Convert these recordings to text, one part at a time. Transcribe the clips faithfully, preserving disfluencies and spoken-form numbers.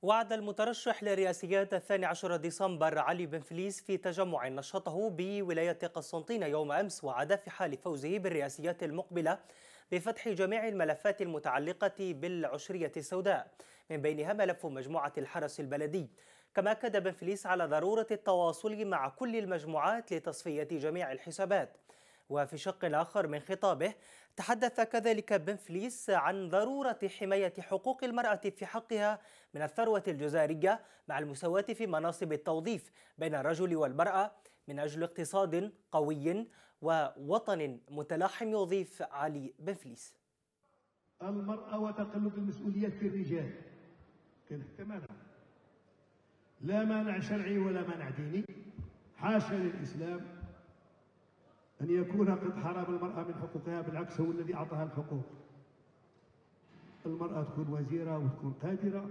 وعد المترشح لرئاسيات الثاني عشر ديسمبر علي بن فليس في تجمع نشطه بولاية قسنطينة يوم أمس، وعد في حال فوزه بالرئاسيات المقبلة بفتح جميع الملفات المتعلقة بالعشرية السوداء، من بينها ملف مجموعة الحرس البلدي. كما أكد بن فليس على ضرورة التواصل مع كل المجموعات لتصفية جميع الحسابات. وفي شق آخر من خطابه تحدث كذلك بن فليس عن ضرورة حماية حقوق المرأة في حقها من الثروة الجزارية مع المساواة في مناصب التوظيف بين الرجل والمرأة من أجل اقتصاد قوي ووطن متلاحم، يضيف علي بن فليس. المرأة وتقلب المسؤوليات في الرجال كنحتملها، لا مانع شرعي ولا مانع ديني، حاشا للإسلام أن يكون قد حرم المرأة من حقوقها، بالعكس هو الذي أعطاها الحقوق. المرأة تكون وزيرة وتكون قادرة،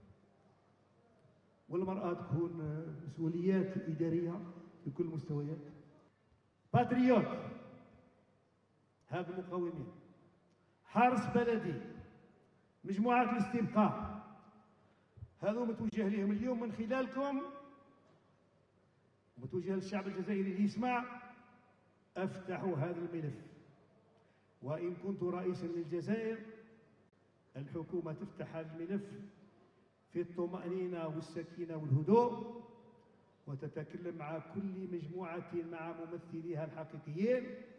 والمرأة تكون مسؤوليات إدارية في كل المستويات. باتريوت، هذا المقاومين، حارس بلدي، مجموعات الاستبقاء، هذو متوجه لهم اليوم من خلالكم، متوجه للشعب الجزائري اللي يسمع: افتحوا هذا الملف. وإن كنت رئيسا للجزائر، الحكومة تفتح هذا الملف في الطمأنينة والسكينة والهدوء، وتتكلم مع كل مجموعة مع ممثليها الحقيقيين